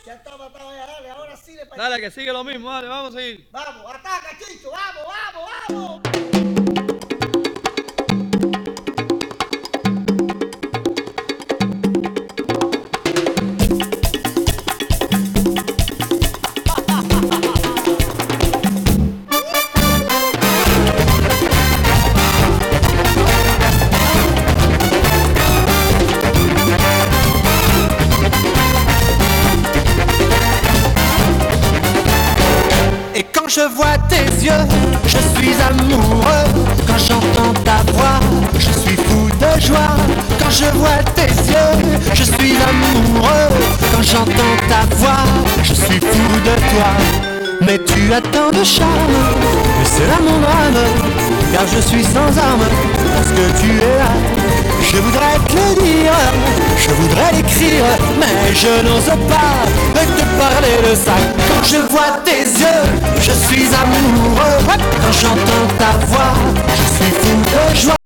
Ya está matado ya, dale, ahora sí le parece. Dale, que sigue lo mismo, dale, vamos a seguir. Vamos, ataca, Chicho, vamos, vamos, vamos. Et quand je vois tes yeux, je suis amoureux. Quand j'entends ta voix, je suis fou de joie. Quand je vois tes yeux, je suis amoureux. Quand j'entends ta voix, je suis fou de toi. Mais tu as tant de charme, mais c'est là mon drame. Car je suis sans armes, parce que tu es là. Je voudrais te le dire, je voudrais l'écrire, mais je n'ose pas te parler de ça. Quand je vois tes yeux, je suis amoureux. Quand j'entends ta voix, je suis fou de joie.